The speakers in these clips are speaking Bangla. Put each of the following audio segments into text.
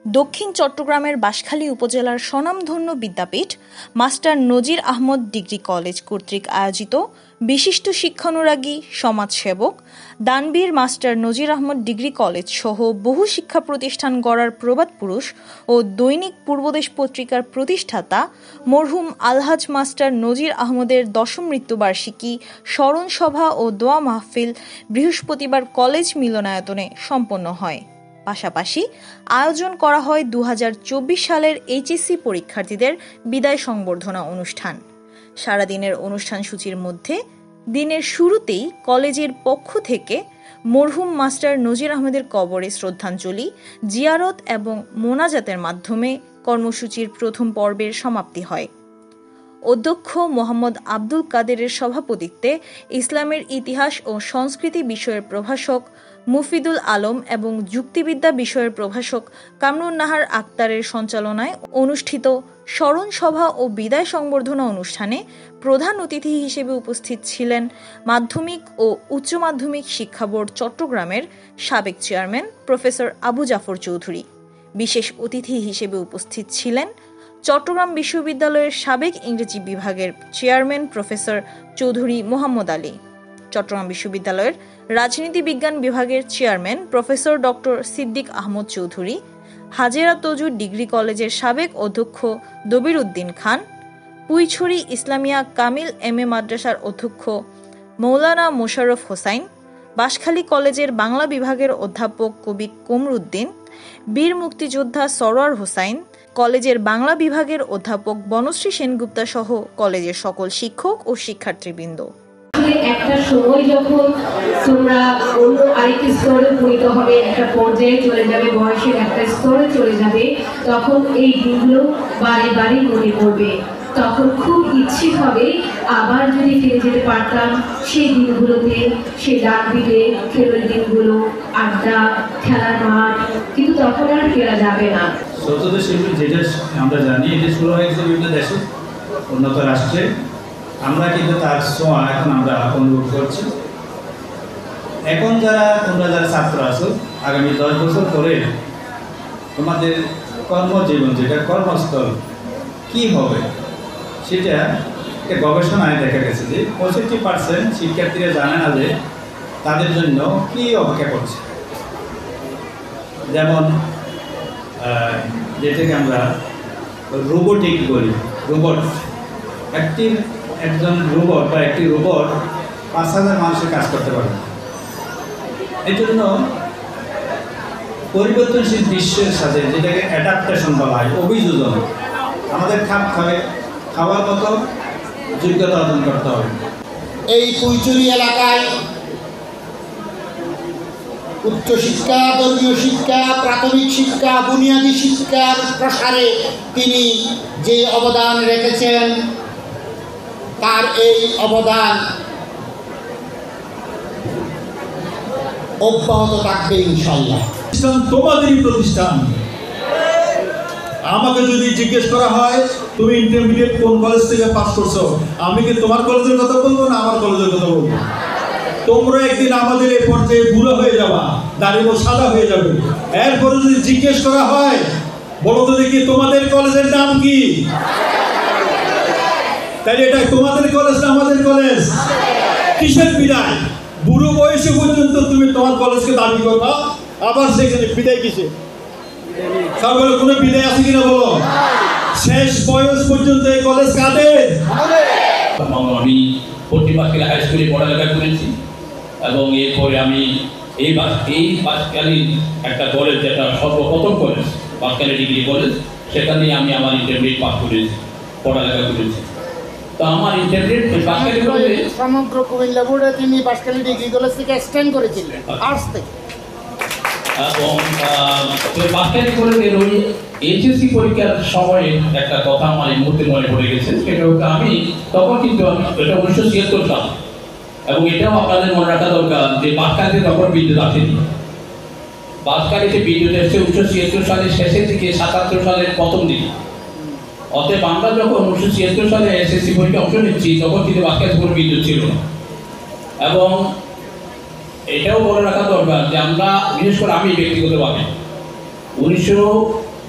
দক্ষিণ চট্টগ্রামের বাঁশখালী উপজেলার স্বনামধন্য বিদ্যাপীঠ মাস্টার নজির আহমদ ডিগ্রি কলেজ কর্তৃক আয়োজিত বিশিষ্ট শিক্ষানুরাগী সমাজসেবক দানবীর মাস্টার নজির আহমদ ডিগ্রি কলেজ সহ বহু শিক্ষা প্রতিষ্ঠান গড়ার প্রবাদ পুরুষ ও দৈনিক পূর্বদেশ পত্রিকার প্রতিষ্ঠাতা মরহুম আলহাজ মাস্টার নজির আহমদের ১০ম মৃত্যুবার্ষিকী স্মরণ সভা ও দোয়া মাহফিল বৃহস্পতিবার কলেজ মিলনায়তনে সম্পন্ন হয়। পাশাপাশি আয়োজন করা হয় ২০২৪ সালের এইচএসসি পরীক্ষার্থীদের বিদায় সংবর্ধনা অনুষ্ঠান। সারাদিনের অনুষ্ঠান সূচির মধ্যে দিনের শুরুতেই কলেজের পক্ষ থেকে মরহুম মাস্টার নজির আহমদের কবরে শ্রদ্ধাঞ্জলি, জিয়ারত এবং মোনাজাতের মাধ্যমে কর্মসূচির প্রথম পর্বের সমাপ্তি হয়। অধ্যক্ষ মোহাম্মদ আব্দুল কাদেরের সভাপতিত্বে ইসলামের ইতিহাস ও সংস্কৃতি বিষয়ের প্রভাষক মুফিদুল আলম এবং যুক্তিবিদ্যা বিষয়ের প্রভাষক কামরুন নাহার আক্তারের সঞ্চালনায় অনুষ্ঠিত স্মরণ সভা ও বিদায় সংবর্ধনা অনুষ্ঠানে প্রধান অতিথি হিসেবে উপস্থিত ছিলেন মাধ্যমিক ও উচ্চ মাধ্যমিক শিক্ষা বোর্ড চট্টগ্রামের সাবেক চেয়ারম্যান প্রফেসর আবু জাফর চৌধুরী। বিশেষ অতিথি হিসেবে উপস্থিত ছিলেন চট্টগ্রাম বিশ্ববিদ্যালয়ের সাবেক ইংরেজি বিভাগের চেয়ারম্যান প্রফেসর চৌধুরী মোহাম্মদ আলী, চট্টগ্রাম বিশ্ববিদ্যালয়ের রাজনীতি বিজ্ঞান বিভাগের chairman professor doctor Siddique Ahmed Chowdhury, Hajera Tajur degree কলেজের সাবেক অধ্যক্ষ দবির উদ্দিন খান, পুইছড়ি ইসলামিয়া কামিল এম.এ. মাদ্রাসার অধ্যক্ষ মৌলানা মোশাররফ হোসাইন, বাঁশখালী কলেজের বাংলা বিভাগের অধ্যাপক কবি কমরুদ্দিন, বীর মুক্তিযোদ্ধা সরোয়ার হোসাইন, কলেজের বাংলা বিভাগের অধ্যাপক বনশ্রী সেনগুপ্তা সহ কলেজের সকল শিক্ষক ও শিক্ষার্থীবৃন্দ। একটা সময় যখন তোমরা অন্য আরেকটি স্তরে উপনীত হবে, একটা পর্যায়ে চলে যাবে, বয়সের একটা স্তরে চলে যাবে, তখন এই দিনগুলো বারে বারে মনে পড়বে। তখন খুব ইচ্ছে হবে আবার যদি ফিরে যেতে পারতাম সেই দিনগুলোতে, সেই ডাক দিলে খেলার দিনগুলো, আড্ডা, খেলার মাঠ, কিন্তু তখন আর ফেরা যাবে না। সত্যতা শিল্পী যেটা আমরা জানি, এটা শুরু হয়েছে বিভিন্ন দেশে, উন্নত রাষ্ট্রে। আমরা কিন্তু তার ছোঁয়া এখন আমরা অনুভব করছি। এখন তোমরা যারা ছাত্র আছো, আগামী 10 বছর পরে তোমাদের কর্মজীবন, যেটা কর্মস্থল কি হবে, সেটা একটা গবেষণায় দেখা গেছে যে 65% শিক্ষার্থীরা জানে না যে তাদের জন্য কি অপেক্ষা করছে। যেমন যেটাকে আমরা রোবোটিক বলি, রোবট, একজন রোবট বা একটি রোবট 5,000 মানুষের কাজ করতে পারে। এই জন্য পরিবর্তনশীল বিশ্বের সাথে, যেটাকে অ্যাডাপ্টেশন বলা হয়, অভিযোজন, আমাদের খাওয়ার মতো যোগ্যতা অর্জন করতে হবে। এই পুইছড়ি এলাকায় উচ্চশিক্ষা, ধর্মীয় শিক্ষা, প্রাথমিক শিক্ষা, বুনিয়াদী শিক্ষার প্রসারে তিনি যে অবদান রেখেছেন, তার এই অবদান অব্যাহত থাকবে ইনশাআল্লাহ। তোমাদেরই প্রতিষ্ঠান। আমাকে যদি জিজ্ঞেস করা হয় তুমি ইন্টারমিডিয়েট কোন কলেজ থেকে পাস করছো, আমি কি তোমার কলেজের কথা বলবো না আমার কলেজের কথা বলবো? তোমরা একদিন আমাদের এই পর্যায়ে বুড়ো হয়ে যাবা, দাড়ি সাদা হয়ে যাবে। এরপরে যদি জিজ্ঞেস করা হয় বলো তো দেখি তোমাদের কলেজের নাম কি, তাহলে এটা তোমাদের কলেজ না আমাদের কলেজ? কিসের বিদায়? বুড়ো বয়সে পর্যন্ত তুমি তোমার কলেজকে দাবি করবা, আবার সেখানে বিদায় কিসে? সকলে কোনো বিদায় আছে কিনা বলো? শেষ বয়স পর্যন্ত এই কলেজ কাদের? আমি পট্টিবাঁশখালী হাই স্কুলে পড়ালেখা করেছি এবং এরপরে আমি এই বাঁশখালী একটা কলেজ, যেটা সর্বপ্রথম কলেজ বাঁশখালী ডিগ্রি কলেজ, সেখানে আমি আমার ইন্টারমিডিয়েট পাস করেছি, পড়ালেখা করেছি। তো আমার ইন্টারমিডিয়েট বাঁশখালী কলেজে সমগ্র কুমিল্লা বোর্ডে তিনি বাঁশখালী ডিগ্রি কলেজ থেকে এক্সটেন্ড করেছিলেন আর্টস থেকে। এবং বাঁশখালী কলেজের ওই এইচএসসি পরীক্ষার সময় একটা কথা আমার এই মুহূর্তে মনে পড়ে গেছে। সেটা হচ্ছে আমি তখন কিন্তু এটা 1976 সাল, এবং এটাও আপনাদের মনে রাখা দরকার যে বাঁশখালীতে তখন বিদ্যুৎ আসেনি। বাঁশখালীতে বিদ্যুৎ এসেছে 1976 সালের শেষের দিকে, 77 সালের প্রথম দিকে। অতএব আমরা যখন 1976 সালে এসএসসি পরীক্ষা অংশ নিচ্ছি, তখন কিন্তু বাঁশখালীতে কোনো বিদ্যুৎ ছিল না। এবং এটাও বলে রাখা দরকার যে আমরা, বিশেষ করে আমি ব্যক্তিগতভাবে 19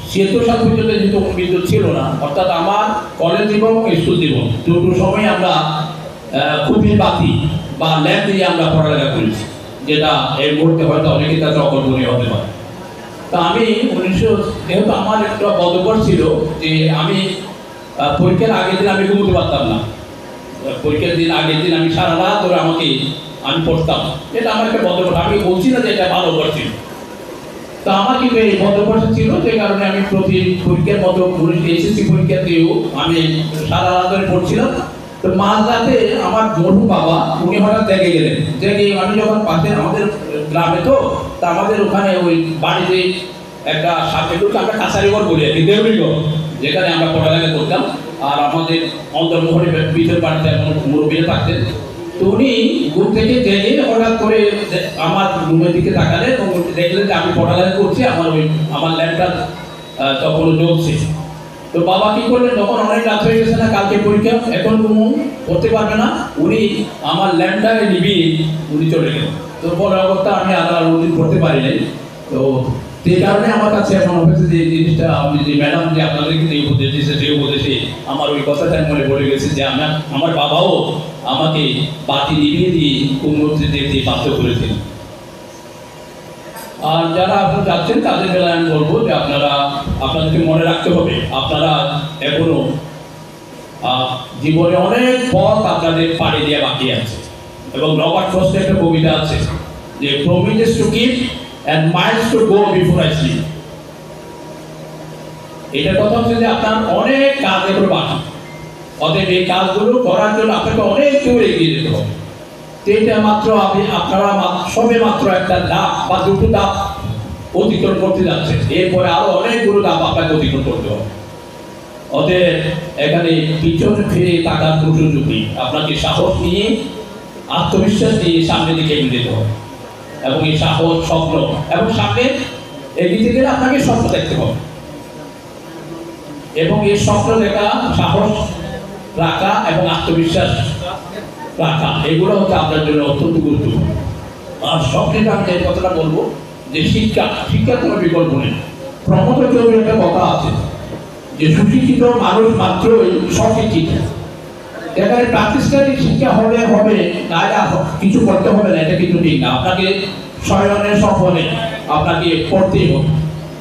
৭৬ সাল পর্যন্ত যেহেতু বিদ্যুৎ ছিল না, অর্থাৎ আমার কলেজ জীবন এবং স্কুল জীবন দুটো সময় আমরা খুবই বাতি বা ল্যাম্প দিয়ে আমরা পড়ালেখা করেছি, যেটা এই মুহূর্তে হয়তো অনেকের কাছে অকল্পনীয় হতে পারে। তা আমি যেহেতু আমার একটা বদভ্যাস ছিল যে আমি পরীক্ষার আগের দিন আমি ঘুমোতে পারতাম না। পরীক্ষার দিন আগের দিন আমি সারা রাত ধরে আমি পড়তাম। এটা আমার একটা বদভ্যাস, আমি বলছি না যে এটা ভালো ছিল। তা আমার কিন্তু এই বদভ্যাস ছিল, যে কারণে আমি প্রতি পরীক্ষার মতো এসএসসি পরীক্ষাতেও আমি সারা রাত ধরে পড়ছিলাম। তো মাঝরাতে আমার মরহুম বাবা উনি হঠাৎ জেগে গেলেন। জেগে আমি যখন পাশে আমাদের গ্রামে তা আমাদের ওখানে ওই বাড়িতে একটা সাপেক্ষকে আমরা কাছারিঘর বলি আর কি, দেউরিঘর, যেখানে আমরা পড়ালেখা করতাম। আর আমাদের অন্তর্মহলে পিঠের বাড়িতে মুরব্বীরা থাকতেন। তো উনি ঘুম থেকে জেগে হঠাৎ করে আমার রুমের দিকে তাকালেন এবং দেখলেন যে আমি পড়ালেখা করছি, আমার ল্যাম্পটা তখনও জ্বলছে। তো বাবা কি করলেন, তখন অনেক রাত হয়ে গেছে না, কালকে পরীক্ষা, এখন করতে পারবে না। উনি আমার ল্যাম্পটাকে নিবিয়ে উনি চলে গেলেন। তো পরে অবস্থা আমি আর উনি করতে পারি নাই। তো সেই কারণে আমার কাছে এখন হয়েছে যে এই জিনিসটা আপনি যে ম্যাডাম যে আপনাদেরকে যে উপদেশ দিয়েছে, সেই উপদেশে আমার ওই কথাটা মনে পড়ে গেছে যে আমার বাবাও আমাকে বাতি নিভিয়ে দিয়ে উন্নতি দেখতে বাধ্য করেছেন। আর যারা আপনারা যাচ্ছেন তাদের বেলায় আমি বলবো যে আপনাদেরকে মনে রাখতে হবে, আপনারা এখনো জীবনে অনেক পথ আপনাদের পাড়ি দিয়ে বাকি আছে। এবং রবার্ট ফ্রস্টের একটা কবিতা আছে যে promises to keep and miles to go before I sleep. এটার কথা হচ্ছে যে আপনার অনেক কাজ এগুলো বাকি, অতএব এই কাজগুলো করার জন্য আপনাকে অনেক দূর এগিয়ে যেতে হবে। এটা মাত্র আপনারা সবে মাত্র একটা ধাপ বা দুটো ধাপ অতিক্রম করতে যাচ্ছে, এরপরে আরো অনেকগুলো ধাপ আপনাকে অতিক্রম করতে হবে। অতএব এখানে পিছনে ফিরে তাকার কোনো সুযোগ নেই, আপনাকে সাহস নিয়ে আত্মবিশ্বাস নিয়ে সামনের দিকে এগিয়ে যেতে হবে। এবং এই সাহস, স্বপ্ন এবং সামনে এগিয়ে গেলে আপনাকে স্বপ্ন দেখতে হবে, এবং এই স্বপ্ন দেখা, সাহস রাখা এবং আত্মবিশ্বাস রাখা, এগুলো হচ্ছে আপনার জন্য অত্যন্ত গুরুত্বপূর্ণ। আর সবচেয়ে আমি এই কথাটা বলবো যে শিক্ষার কোনো বিকল্প নেই। প্রমোদ চৌধুরীর একটা কথা আছে যে সুশিক্ষিত মানুষ মাত্রই স্বশিক্ষিত। এখানে প্রাতিষ্ঠানিক শিক্ষা হবে না, কিছু করতে হবে না, এটা কিন্তু ঠিক না। আপনাকে শয়নে স্বপনে আপনাকে পড়তেই হবে,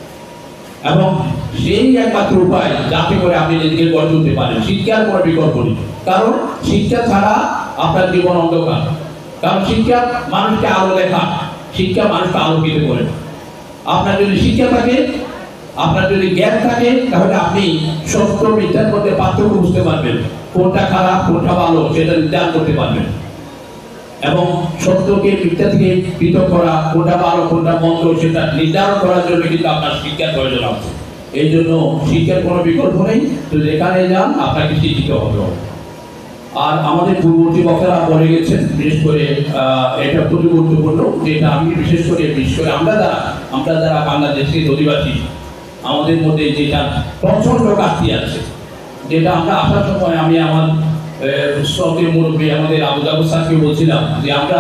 এবং সেই একমাত্র উপায় যাতে করে আপনি নিজেকে গড়ে তুলতে পারেন। শিক্ষার কোনো বিকল্প নেই, কারণ শিক্ষা ছাড়া আপনার জীবন অন্ধকার। কারণ শিক্ষা মানুষকে আলো দেখায়, শিক্ষা মানুষকে আলোকিত করে। আপনার যদি শিক্ষা থাকে, আপনার যদি জ্ঞান থাকে, তাহলে আপনি সত্য মিথ্যার মধ্যে পার্থক্য বুঝতে পারবেন, কোনটা খারাপ কোনটা ভালো সেটা নির্ধারণ করতে পারবেন। এবং সত্যকে মিথ্যা থেকে পৃথক করা, কোনটা ভালো কোনটা মন্দ সেটা নির্ধারণ করার জন্য কিন্তু আপনার শিক্ষার প্রয়োজন আছে। এই জন্য শিক্ষার কোনো বিকল্প নেই, তো যেখানে যান আপনাকে শিক্ষিত হতে হবে। আর আমাদের পূর্ববর্তী বক্তারা বলে গেছেন, বিশেষ করে এটা খুবই গুরুত্বপূর্ণ, যেটা আমি বিশেষ করে আমরা যারা বাংলাদেশের অধিবাসী, আমাদের মধ্যে যেটা প্রচন্ড ঘাটতি আছে, যেটা আমরা আসার সময় আমি আমার শ্রদ্ধেয় মুরব্বী আমাদের আবু জাফর স্যারকে বলছিলাম যে আমরা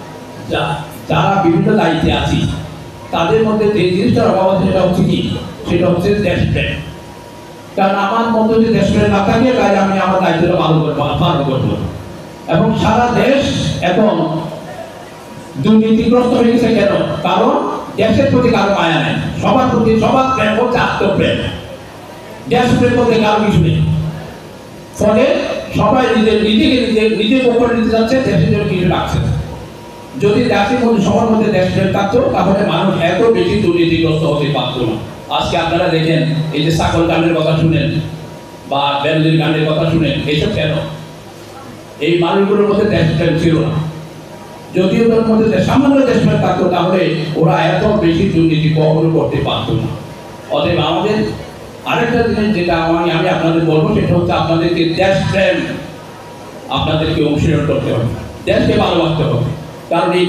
যারা বিভিন্ন দায়িত্বে আছি তাদের মধ্যে যে জিনিসটার অভাব আছে সেটা হচ্ছে দেশপ্রেম। কারণ আমার মধ্যে যদি দেশপ্রেম না থাকে তাহলে আমি আমার দায়িত্বটা পালন করবো। এবং সারা দেশ এখন দুর্নীতিগ্রস্ত হয়ে গেছে। কেন? কারণ দেশের প্রতি কারো মায়া নেই, সবার প্রতি সবার প্রেম হচ্ছে আত্মপ্রেম, দেশপ্রেম বলতে কারো কিছু নেই। ফলে সবাই নিজে গোপন নিতে যাচ্ছে, দেশের জন্য কিছু রাখছে। যদি দেশের মধ্যে সবার মধ্যে দেশপ্রেম থাকতো তাহলে মানুষ এত বেশি দুর্নীতিগ্রস্ত হতে পারত না। আজকে আপনারা দেখেন এই যে ছাগল কাণ্ডের কথা শুনেন বা বেলজির কাণ্ডের কথা শুনেন, এইসব কেন? এই মানুষগুলোর মধ্যে দেশপ্রেম ছিল না। যদিও তার মধ্যে সামান্য দেশপ্রেম থাকতো তাহলে ওরা এত বেশি দুর্নীতি কখনো করতে পারত না। অতএব আমাদের আরেকটা জিনিস যেটা আমি আপনাদের বলবো সেটা হচ্ছে আপনাদেরকে দেশপ্রেম আপনাদেরকে অনুশীলন করতে হবে, দেশকে ভালোবাসতে হবে। কারণ এই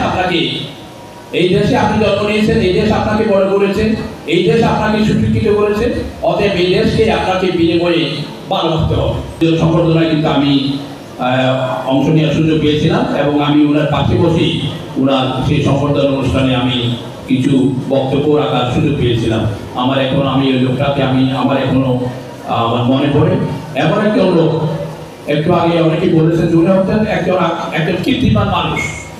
দেশে আপনি জন্ম নিয়েছেন, এই দেশ আপনাকে বড় করেছে, এই দেশ আপনাকে সুশিক্ষিত করেছে। অতএব এই দেশকে আপনাকে বিনিময়ে ভালোবাসতে হবে। সংবর্ধনায় কিন্তু আমি অংশ নেওয়ার সুযোগ পেয়েছিলাম এবং আমি ওনার পাশে বসেই ওনার সেই সম্বর্ধনা অনুষ্ঠানে আমি কিছু বক্তব্য রাখার সুযোগ পেয়েছিলাম। আমি ওই লোকটাকে আমার এখনো আমার মনে পড়ে। এমন একটা লোক, একটু আগে অনেকেই বলেছেন উনি হচ্ছেন একজন কীর্তিমান মানুষ,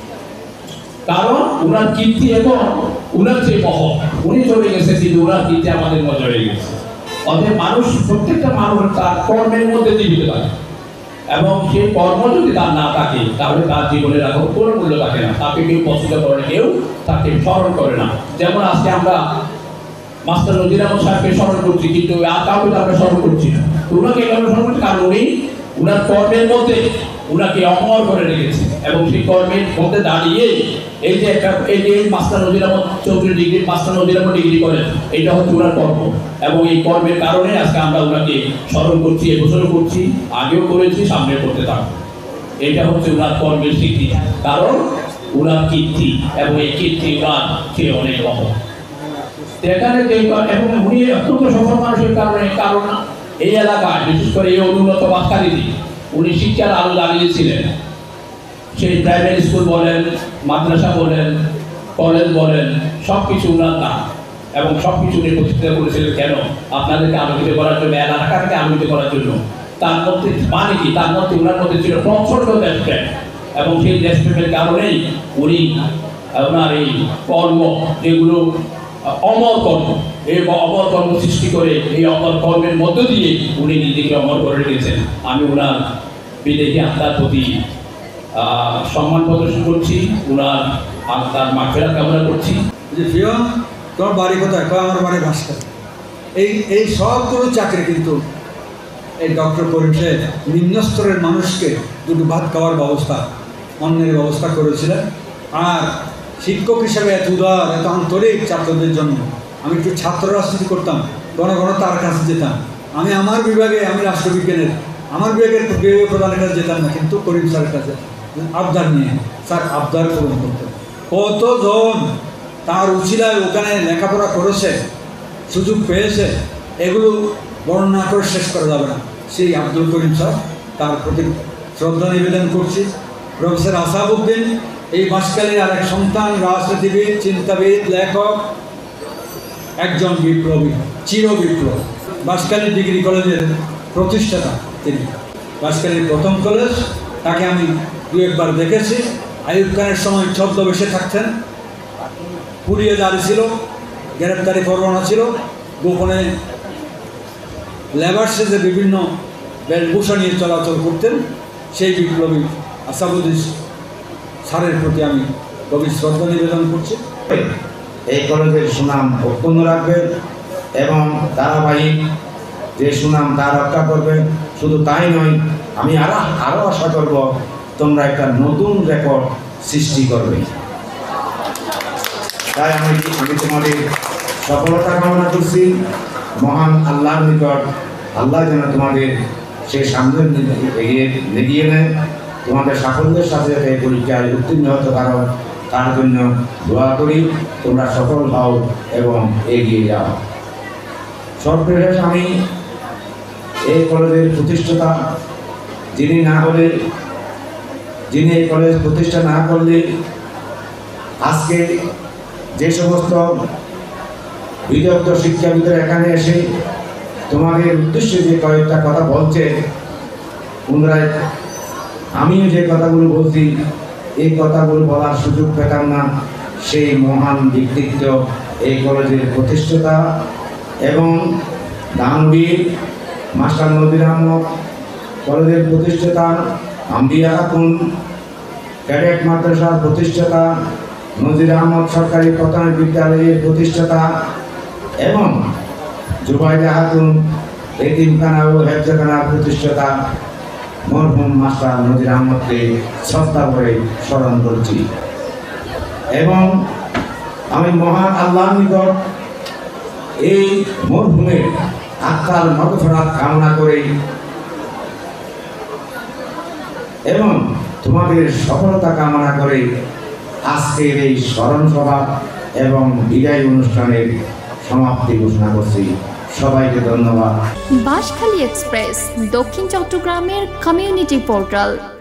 কারণ ওনার কীর্তি এবং ওনার যে মহৎ, উনি চলে গেছে কিন্তু ওনার কীর্তি আমাদের মধ্যে রয়ে গেছে। অতএব প্রত্যেকটা মানুষ তার কর্মের মধ্যে জীবিত থাকে এবং সেই কর্ম যদি তার না থাকে তাহলে তার জীবনের এখন কোনো মূল্য থাকে না। তাকে কেউ পছন্দ করে না, কেউ তাকে স্মরণ করে না। যেমন আজকে আমরা মাস্টার নজির আহমদ সাহেবকে স্মরণ করছি, কিন্তু আর কাউকে আমরা স্মরণ করছি না। ওনাকে কেন স্মরণ করছি? কারণ উনি ওনার কর্মের মধ্যে ওনাকে অমর করে রেখেছে এবং সেই কর্মের মধ্যে দাঁড়িয়ে এই যে মাস্টার নজির আহমদ চৌধুরী মাস্টার নজির আহমদ ডিগ্রি করেন, এটা হচ্ছে ওনার কর্ম এবং এই কর্মের কারণে আজকে আমরা ওনাকে স্মরণ করছি, এবছরও করছি, আগেও করেছি, সামনে করতে থাকবো। এটা হচ্ছে ওনার কর্মের স্বীকৃতি, কারণ ওনার কীর্তি এবং এই কীর্তি ওনার চেয়ে অনেক রকম। এখানে এবং উনি অত্যন্ত সফল মানুষের কারণ এই এলাকায় বিশেষ করে এই অনুন্নত বাসকারীতে উনি শিক্ষার আলো জ্বালিয়েছিলেন। সেই প্রাইমারি স্কুল বলেন, মাদ্রাসা বলেন, কলেজ বলেন, সব কিছু উনার নাম এবং সব কিছু উনি প্রতিষ্ঠা করেছিলেন। কেন? আপনাদেরকে আলোকিত করার জন্য, এলাকাকে আলোকিত করার জন্য। তার মধ্যে মানে কি? তার মধ্যে ওনার মধ্যে ছিল প্রচন্ড দেশপ্রেম এবং সেই দেশপ্রেমের কারণেই উনি ওনার এই কর্ম, যেগুলো অমর কর্ম, এই অমর কর্ম সৃষ্টি করে এই অমর কর্মের মধ্য দিয়ে উনি নিজেকে অমর করে রেখেছেন। আমি ওনার বিদেহী আত্মার প্রতি সম্মান প্রদর্শন করছি, ওনার আত্মার মাগফিরাত কামনা করছি। যে প্রিয়, তোমার বাড়ি কোথায়? আমার বাড়ি ভাস্কর। এই সবগুলো চাকরি কিন্তু এই ডক্টর করিম সাহেব নিম্ন স্তরের মানুষকে দুটো ভাত খাওয়ার ব্যবস্থা, অন্যের ব্যবস্থা করেছিলেন। আর শিক্ষক হিসাবে এত উদার, এত আন্তরিক ছাত্রদের জন্য। আমি একটু ছাত্র রাজনীতি করতাম, ঘন ঘন তার কাছে যেতাম। আমার বিভাগে, আমি রাষ্ট্রবিজ্ঞানের, আমার বিভাগের প্রধানের কাছে যেতাম না, কিন্তু করিম স্যারের কাছে আবদার নিয়ে স্যার আবদার পূরণ করতেন। কতজন তার উচিলায় ওখানে লেখাপড়া করেছে, সুযোগ পেয়েছে, এগুলো বর্ণনা করে শেষ করা যাবে না। সেই আব্দুল করিম স্যার, তার প্রতি শ্রদ্ধা নিবেদন করছি। প্রফেসর আসাদউদ্দিন, এই বাঁশখালীর আরেক সন্তান, রাজনীতিবিদ, চিন্তাবিদ, লেখক, একজন বিপ্লবী, চির বিপ্লব। বাঁশখালী ডিগ্রি কলেজের প্রতিষ্ঠাতা তিনি। বাঁশখালীর প্রথম কলেজ, তাকে আমি দু একবার দেখেছি। আইয়ুব খানের সময় ছদ্মবেশে থাকতেন, পুড়িয়ে জারি ছিল, গ্রেপ্তারি পরোয়ানা ছিল, গোপনে লেবার সেজে বিভিন্ন বেশভূষা নিয়ে চলাচল করতেন। সেই বিপ্লবী আসাদউদ্দিন স্যারের প্রতি আমি গভীর শ্রদ্ধা নিবেদন করছি। এই কলেজের সুনাম অক্ষুণ্ণ রাখবেন এবং ধারাবাহিক যে সুনাম তা রক্ষা করবেন। শুধু তাই নয়, আমি আরও আশা করব তোমরা একটা নতুন রেকর্ড সৃষ্টি করবে। তাই আমি তোমাদের সফলতা কামনা করছি। মহান আল্লাহর নিকট আল্লাহ যেন তোমাদের সে সামনে এগিয়ে নেয়, তোমাদের সাফল্যের সাথে সাথে পরীক্ষায় উত্তীর্ণ হতে পারো, তার জন্য দোয়া করি। তোমরা সফল হও এবং এগিয়ে যাও। সর্বশেষ আমি এই কলেজের প্রতিষ্ঠাতা, যিনি এই কলেজ প্রতিষ্ঠা না করলে আজকে যে সমস্ত বিদগ্ধ শিক্ষাবিদরা এখানে এসে তোমাদের উদ্দেশ্যে যে কয়েকটা কথা বলছে, পুনরায় আমিও যে কথাগুলো বলছি, এই কথাগুলো বলার সুযোগ পেতাম না। সেই মহান ব্যক্তিত্ব, এই কলেজের প্রতিষ্ঠাতা এবং দানবীর মাস্টার নজির আহমদ কলেজের প্রতিষ্ঠাতা, আম্বিয়া খাতুন ক্যাডেট মাদ্রাসার প্রতিষ্ঠাতা, নজির আহমদ সরকারি প্রাথমিক বিদ্যালয়ের প্রতিষ্ঠাতা এবং জুবাইদা খাতুন এতিমখানা ও হেফজখানার প্রতিষ্ঠাতা মরহুম মাস্টার নজির আহমদকে শ্রদ্ধা করে স্মরণ করছি এবং আমি মহান আল্লাহর নিকট এই মরহুমের আত্মার মাগফিরাত কামনা করে এবং তোমাদের সফলতা কামনা করে আজকের এই স্মরণ সভা এবং বিদায় অনুষ্ঠানের সমাপ্তি ঘোষণা করছি। সবাইকে ধন্যবাদ। বাঁশখালী এক্সপ্রেস, দক্ষিণ চট্টগ্রামের কমিউনিটি পোর্টাল।